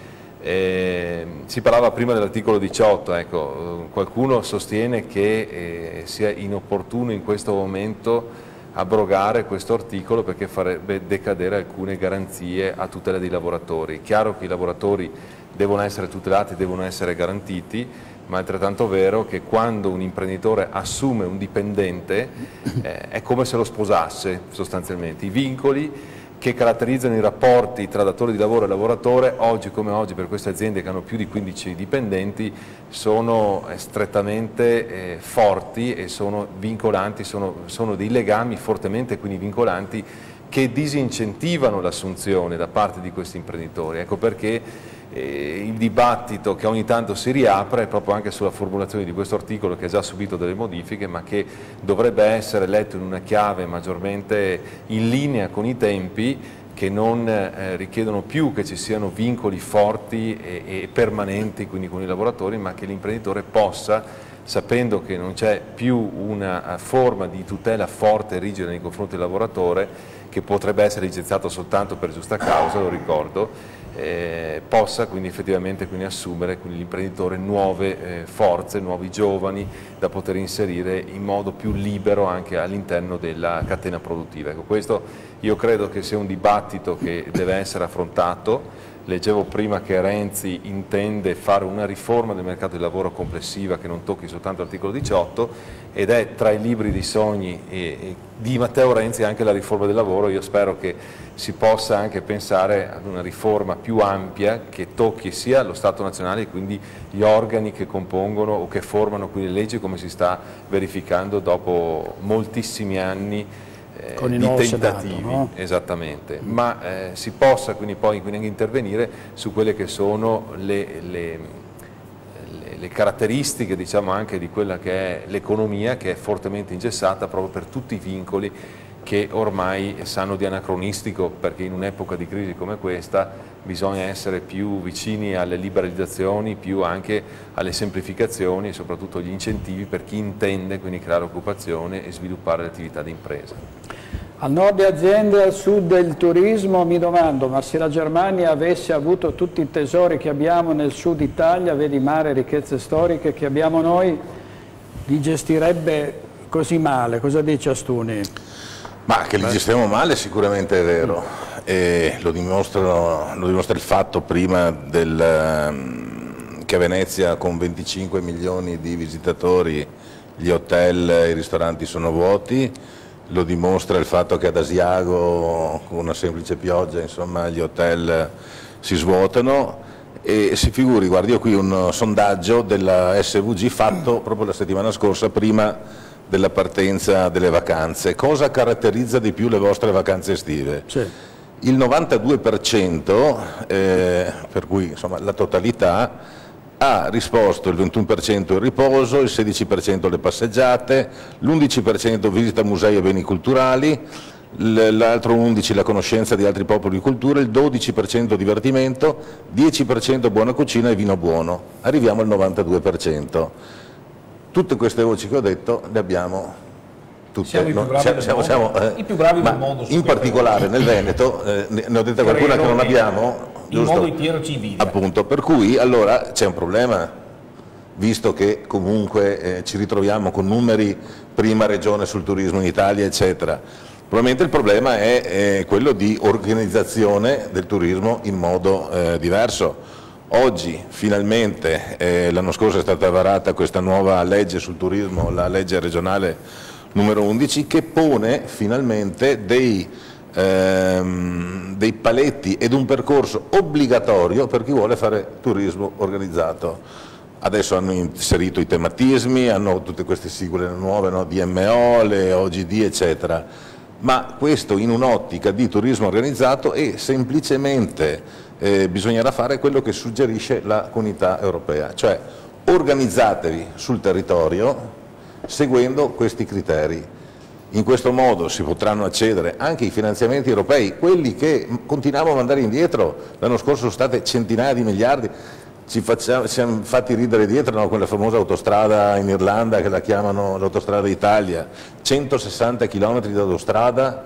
Eh, si parlava prima dell'articolo diciotto, ecco, qualcuno sostiene che eh, sia inopportuno in questo momento abrogare questo articolo perché farebbe decadere alcune garanzie a tutela dei lavoratori. È chiaro che i lavoratori devono essere tutelati, devono essere garantiti, ma è altrettanto vero che quando un imprenditore assume un dipendente eh, è come se lo sposasse sostanzialmente. I vincoli che caratterizzano i rapporti tra datore di lavoro e lavoratore, oggi come oggi per queste aziende che hanno più di quindici dipendenti, sono eh, strettamente eh, forti e sono vincolanti, sono, sono dei legami fortemente quindi vincolanti che disincentivano l'assunzione da parte di questi imprenditori. Ecco perché Eh, il dibattito che ogni tanto si riapre è proprio anche sulla formulazione di questo articolo, che ha già subito delle modifiche, ma che dovrebbe essere letto in una chiave maggiormente in linea con i tempi, che non eh, richiedono più che ci siano vincoli forti e, e permanenti quindi con i lavoratori, ma che l'imprenditore possa, sapendo che non c'è più una forma di tutela forte e rigida nei confronti del lavoratore, che potrebbe essere licenziato soltanto per giusta causa, lo ricordo, Eh, possa quindi effettivamente quindi assumere l'imprenditore nuove eh, forze, nuovi giovani da poter inserire in modo più libero anche all'interno della catena produttiva. Ecco, questo io credo che sia un dibattito che deve essere affrontato. Leggevo prima che Renzi intende fare una riforma del mercato del lavoro complessiva che non tocchi soltanto l'articolo diciotto, ed è tra i libri di sogni e, e di Matteo Renzi anche la riforma del lavoro. Io spero che si possa anche pensare ad una riforma più ampia che tocchi sia lo Stato nazionale e quindi gli organi che compongono o che formano quelle leggi, come si sta verificando dopo moltissimi anni Eh, con il di nuovo tentativi, Senato, no? Esattamente, ma eh, si possa quindi poi quindi intervenire su quelle che sono le, le, le, le caratteristiche, diciamo, anche di quella che è l'economia, che è fortemente ingessata proprio per tutti i vincoli che ormai sanno di anacronistico, perché in un'epoca di crisi come questa bisogna essere più vicini alle liberalizzazioni, più anche alle semplificazioni e soprattutto agli incentivi per chi intende quindi creare occupazione e sviluppare l'attività di impresa. Al nord le aziende, al sud il turismo. Mi domando, ma se la Germania avesse avuto tutti i tesori che abbiamo nel sud Italia, vedi mare, ricchezze storiche che abbiamo noi, li gestirebbe così male? Cosa dice Astuni? Ma che li gestiamo male sicuramente è vero, e lo, dimostro, lo dimostra il fatto prima del, che a Venezia con venticinque milioni di visitatori gli hotel e i ristoranti sono vuoti, lo dimostra il fatto che ad Asiago con una semplice pioggia insomma gli hotel si svuotano, e si figuri, guardi, io qui un sondaggio della S V G fatto proprio la settimana scorsa prima della partenza delle vacanze. Cosa caratterizza di più le vostre vacanze estive? Sì. Il novantadue per cento, eh, per cui insomma la totalità, ha risposto il ventuno per cento il riposo, il sedici per cento le passeggiate, l'undici per cento visita musei e beni culturali, l'altro undici per cento la conoscenza di altri popoli e culture, il dodici per cento divertimento, dieci per cento buona cucina e vino buono. Arriviamo al novantadue per cento. Tutte queste voci che ho detto le abbiamo tutte. Siamo i più bravi, siamo, del, siamo, mondo. Siamo, eh, I più bravi ma del mondo. In particolare nel Veneto, eh, ne ho detta qualcuna che non abbiamo. Il giusto? mondo intero ci invidia. Appunto, per cui allora c'è un problema, visto che comunque eh, ci ritroviamo con numeri prima regione sul turismo in Italia, eccetera. Probabilmente il problema è, è quello di organizzazione del turismo in modo eh, diverso. Oggi finalmente, eh, l'anno scorso è stata varata questa nuova legge sul turismo, la legge regionale numero undici, che pone finalmente dei, ehm, dei paletti ed un percorso obbligatorio per chi vuole fare turismo organizzato. Adesso hanno inserito i tematismi, hanno tutte queste sigle nuove, no? D M O, le O G D, eccetera. Ma questo in un'ottica di turismo organizzato e semplicemente eh, bisognerà fare quello che suggerisce la Comunità Europea, cioè organizzatevi sul territorio seguendo questi criteri. In questo modo si potranno accedere anche ai finanziamenti europei, quelli che continuiamo a mandare indietro. L'anno scorso sono state centinaia di miliardi, ci, facciamo, ci siamo fatti ridere dietro, no? Quella famosa autostrada in Irlanda che la chiamano l'autostrada Italia, centosessanta chilometri di autostrada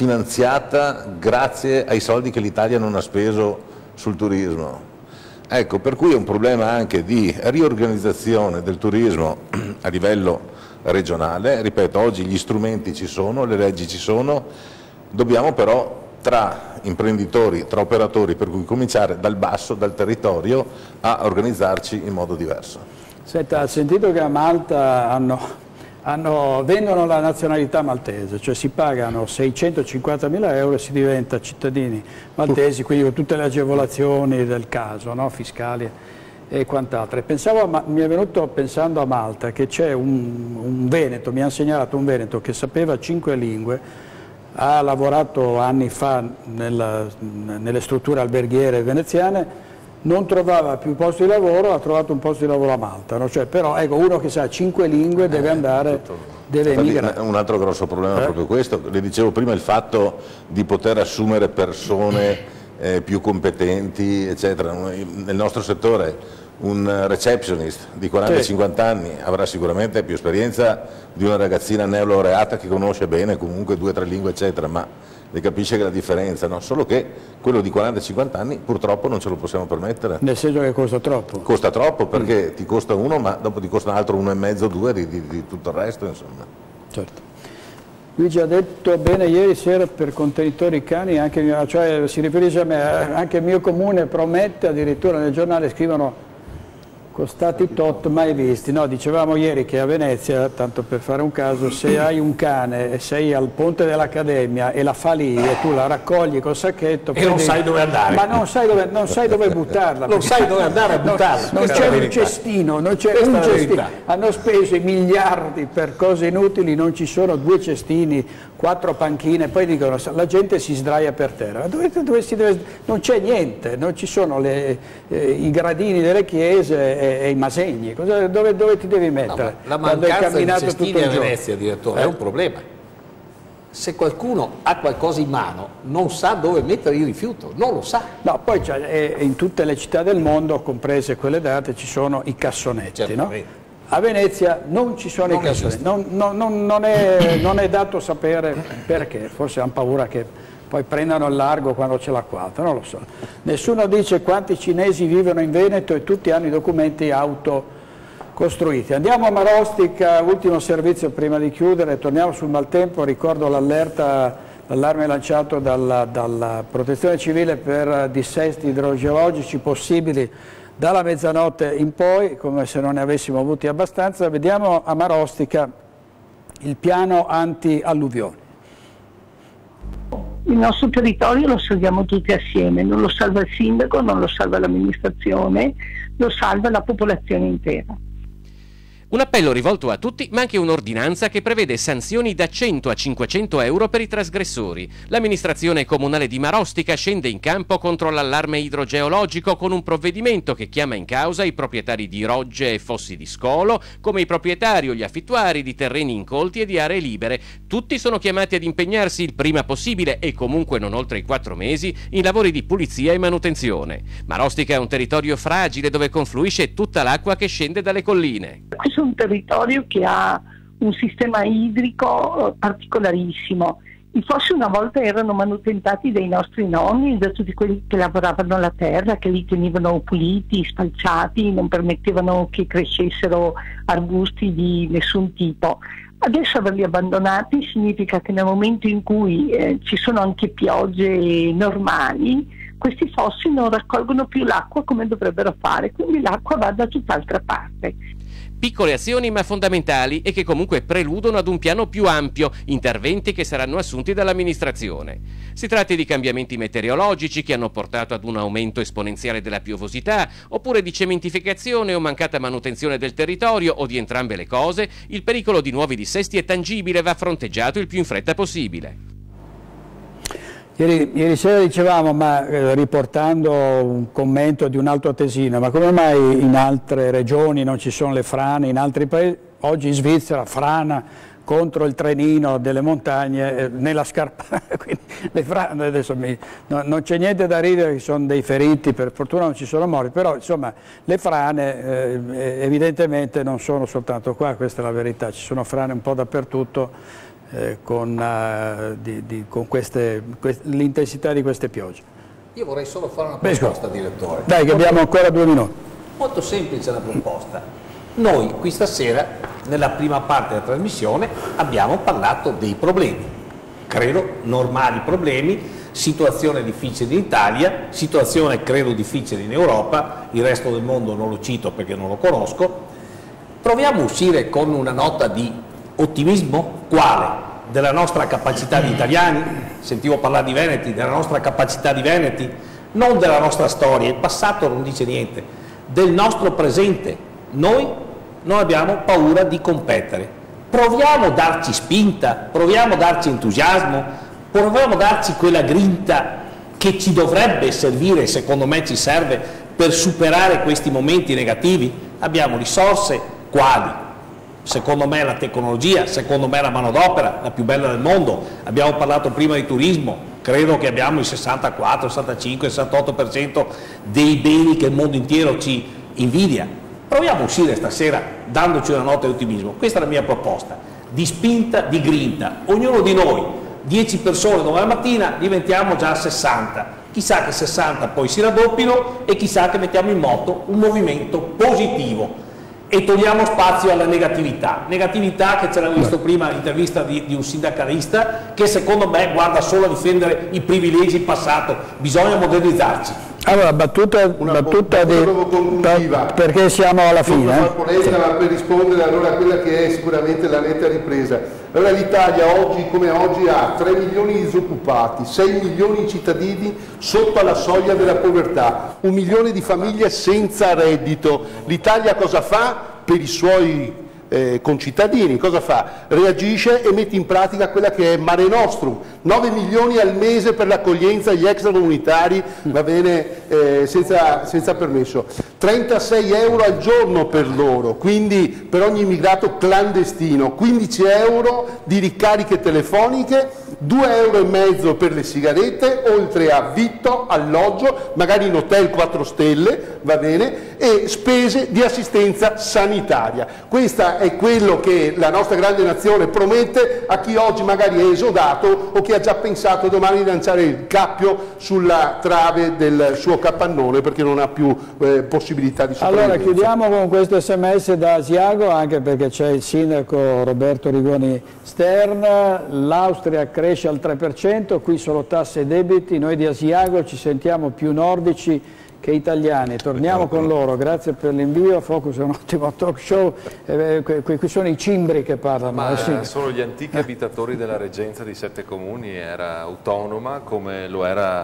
finanziata grazie ai soldi che l'Italia non ha speso sul turismo. Ecco, per cui è un problema anche di riorganizzazione del turismo a livello regionale. Ripeto, oggi gli strumenti ci sono, le leggi ci sono, dobbiamo però tra imprenditori, tra operatori, per cui cominciare dal basso, dal territorio, a organizzarci in modo diverso. Senta, ha sentito che a Malta hanno, hanno, vendono la nazionalità maltese, cioè si pagano seicentocinquantamila euro e si diventa cittadini maltesi, quindi con tutte le agevolazioni del caso, no? Fiscali e quant'altro. Pensavo, ma mi è venuto pensando a Malta che c'è un, un veneto, mi ha segnalato un veneto che sapeva cinque lingue, ha lavorato anni fa nella, nelle strutture alberghiere veneziane, non trovava più posto di lavoro, ha trovato un posto di lavoro a Malta, no? Cioè, però ecco, uno che sa cinque lingue deve andare, deve emigrare. Un altro grosso problema è eh? proprio questo, le dicevo prima, il fatto di poter assumere persone eh, più competenti, eccetera. Nel nostro settore un receptionist di quaranta cinquanta anni avrà sicuramente più esperienza di una ragazzina neolaureata che conosce bene comunque due o tre lingue, eccetera, ma le capisce che la differenza, no? Solo che quello di quaranta cinquanta anni purtroppo non ce lo possiamo permettere. Nel senso che costa troppo? Costa troppo perché mm. ti costa uno, ma dopo ti costa un altro uno e mezzo, due di, di, di tutto il resto, insomma. Certo. Luigi ha detto bene ieri sera per contenitori cani, anche, cioè si riferisce a me, anche il mio comune promette, addirittura nel giornale scrivono costati tot mai visti. No, dicevamo ieri che a Venezia, tanto per fare un caso, se hai un cane e sei al ponte dell'Accademia e la fa lì e tu la raccogli col sacchetto e non sai dove andare, ma non sai dove, non sai dove buttarla, non sai dove andare a buttarla, non, non c'è un cestino, non c'è un cestino. Hanno speso i miliardi per cose inutili, non ci sono due cestini, quattro panchine, poi dicono la gente si sdraia per terra. Dove, dove si deve, non c'è niente, non ci sono le, eh, i gradini delle chiese e, e i masegni. Cosa, dove, dove ti devi mettere? No, la mancanza di cestini a Venezia, direttore, eh? è un problema. Se qualcuno ha qualcosa in mano non sa dove mettere il rifiuto, non lo sa. No, poi in tutte le città del mondo, comprese quelle date, ci sono i cassonetti, no? A Venezia non ci sono non i cassonetti, non, non, non, non, è, non è dato sapere perché, forse hanno paura che poi prendano il largo quando c'è l'acquato, non lo so. Nessuno dice quanti cinesi vivono in Veneto e tutti hanno i documenti autocostruiti. Andiamo a Marostica, ultimo servizio prima di chiudere, torniamo sul maltempo, ricordo l'allerta, l'allarme lanciato dalla, dalla Protezione Civile per dissesti idrogeologici possibili dalla mezzanotte in poi, come se non ne avessimo avuti abbastanza. Vediamo a Marostica il piano anti-alluvioni. Il nostro territorio lo salviamo tutti assieme, non lo salva il sindaco, non lo salva l'amministrazione, lo salva la popolazione intera. Un appello rivolto a tutti, ma anche un'ordinanza che prevede sanzioni da cento a cinquecento euro per i trasgressori. L'amministrazione comunale di Marostica scende in campo contro l'allarme idrogeologico con un provvedimento che chiama in causa i proprietari di rogge e fossi di scolo, come i proprietari o gli affittuari di terreni incolti e di aree libere. Tutti sono chiamati ad impegnarsi il prima possibile e comunque non oltre i quattro mesi in lavori di pulizia e manutenzione. Marostica è un territorio fragile dove confluisce tutta l'acqua che scende dalle colline. Questo è un territorio che ha un sistema idrico particolarissimo I fossi una volta erano manutentati dai nostri nonni, da tutti quelli che lavoravano la terra, che li tenevano puliti, spalciati, non permettevano che crescessero arbusti di nessun tipo. Adesso averli abbandonati significa che nel momento in cui eh, ci sono anche piogge normali, questi fossi non raccolgono più l'acqua come dovrebbero fare, quindi l'acqua va da tutt'altra parte. Piccole azioni ma fondamentali e che comunque preludono ad un piano più ampio, interventi che saranno assunti dall'amministrazione. Si tratti di cambiamenti meteorologici che hanno portato ad un aumento esponenziale della piovosità, oppure di cementificazione o mancata manutenzione del territorio, o di entrambe le cose, il pericolo di nuovi dissesti è tangibile e va fronteggiato il più in fretta possibile. Ieri, ieri sera dicevamo, ma eh, riportando un commento di un altro tesino, ma come mai in altre regioni non ci sono le frane, in altri paesi? Oggi in Svizzera frana contro il trenino delle montagne eh, nella scarpa, quindi le frane, adesso mi, no, non c'è niente da ridere, ci sono dei feriti, per fortuna non ci sono morti, però insomma le frane eh, evidentemente non sono soltanto qua, questa è la verità, ci sono frane un po' dappertutto. Eh, con, uh, di, di, con queste, quest, l'intensità di queste piogge. Io vorrei solo fare una proposta, direttore. Dai, che abbiamo ancora due minuti. Molto semplice la proposta. Noi qui stasera, nella prima parte della trasmissione, abbiamo parlato dei problemi. Credo normali problemi, situazione difficile in Italia, situazione credo difficile in Europa, il resto del mondo non lo cito perché non lo conosco. Proviamo a uscire con una nota di ottimismo. Quale? Della nostra capacità di italiani? Sentivo parlare di veneti, della nostra capacità di veneti, non della nostra storia, il passato non dice niente, del nostro presente. Noi non abbiamo paura di competere, proviamo a darci spinta, proviamo a darci entusiasmo, proviamo a darci quella grinta che ci dovrebbe servire, secondo me ci serve, per superare questi momenti negativi. Abbiamo risorse quali? Secondo me la tecnologia, secondo me la manodopera, la più bella del mondo. Abbiamo parlato prima di turismo, credo che abbiamo il sessantaquattro, sessantacinque, sessantotto per cento dei beni che il mondo intero ci invidia. Proviamo a uscire stasera dandoci una nota di ottimismo. Questa è la mia proposta, di spinta, di grinta. Ognuno di noi, dieci persone domani mattina, diventiamo già sessanta. Chissà che sessanta poi si raddoppino e chissà che mettiamo in moto un movimento positivo. E togliamo spazio alla negatività, negatività che c'era visto prima l'intervista di, di un sindacalista che secondo me guarda solo a difendere i privilegi in passato, bisogna modernizzarci. Allora, battuta, battuta di, per, perché siamo alla fine. Non per far ma per rispondere allora a quella che è sicuramente la netta ripresa. Allora l'Italia oggi come oggi ha tre milioni di disoccupati, sei milioni di cittadini sotto la soglia della povertà, un milione di famiglie senza reddito. L'Italia cosa fa per i suoi eh, concittadini? Cosa fa? Reagisce e mette in pratica quella che è Mare Nostrum, nove milioni al mese per l'accoglienza degli extracomunitari, va bene, eh, senza, senza permesso, trentasei euro al giorno per loro, quindi per ogni immigrato clandestino, quindici euro di ricariche telefoniche, due euro e mezzo per le sigarette, oltre a vitto, alloggio, magari in hotel quattro stelle, va bene, e spese di assistenza sanitaria. Questa è quello che la nostra grande nazione promette a chi oggi magari è esodato o che ha già pensato domani di lanciare il cappio sulla trave del suo capannone perché non ha più eh, possibilità di sopravvivenza. Allora chiudiamo con questo sms da Asiago, anche perché c'è il sindaco Roberto Rigoni Stern. L'Austria cresce al tre per cento, qui solo tasse e debiti, noi di Asiago ci sentiamo più nordici che italiani, torniamo con loro, grazie per l'invio. Focus è un ottimo talk show, eh, qui, qui sono i cimbri che parlano. Ma eh, sì. sono gli antichi abitatori della reggenza di Sette Comuni, era autonoma come lo era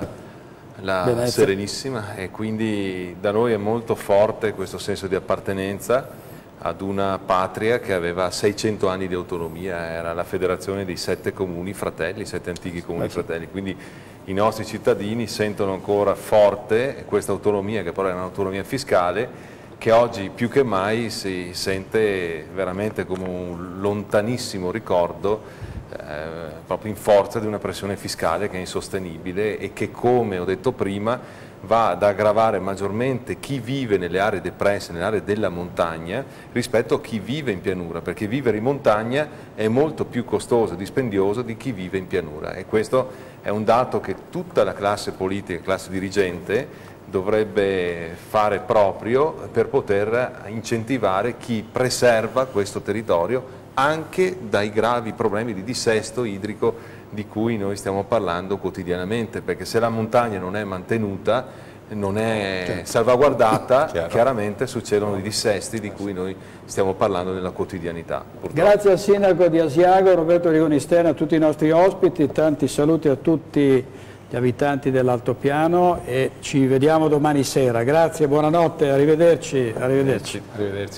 la Venezia. Serenissima, e quindi da noi è molto forte questo senso di appartenenza ad una patria che aveva seicento anni di autonomia, era la federazione dei sette comuni fratelli, sette antichi comuni fratelli, quindi i nostri cittadini sentono ancora forte questa autonomia, che però è un'autonomia fiscale, che oggi più che mai si sente veramente come un lontanissimo ricordo, eh, proprio in forza di una pressione fiscale che è insostenibile e che, come ho detto prima, va ad aggravare maggiormente chi vive nelle aree depresse, nelle aree della montagna, rispetto a chi vive in pianura, perché vivere in montagna è molto più costoso e dispendioso di chi vive in pianura, e questo è un dato che tutta la classe politica, classe dirigente dovrebbe fare proprio per poter incentivare chi preserva questo territorio anche dai gravi problemi di dissesto idrico di cui noi stiamo parlando quotidianamente, perché se la montagna non è mantenuta, non è certo. salvaguardata, Chiaro. chiaramente succedono i dissesti di cui noi stiamo parlando nella quotidianità. Purtroppo. Grazie al sindaco di Asiago, Roberto Rigoni Stern, a tutti i nostri ospiti, tanti saluti a tutti gli abitanti dell'Altopiano e ci vediamo domani sera. Grazie, buonanotte, arrivederci. Arrivederci. Arrivederci.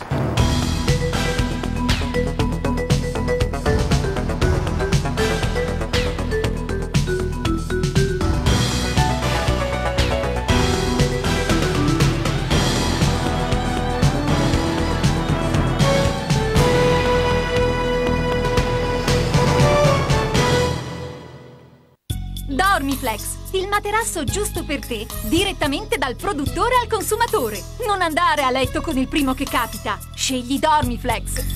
Dormiflex, il materasso giusto per te, direttamente dal produttore al consumatore. Non andare a letto con il primo che capita. Scegli Dormiflex.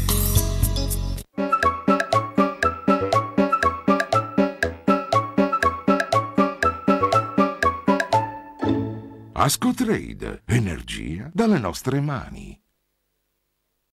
Ascotrade, energia dalle nostre mani.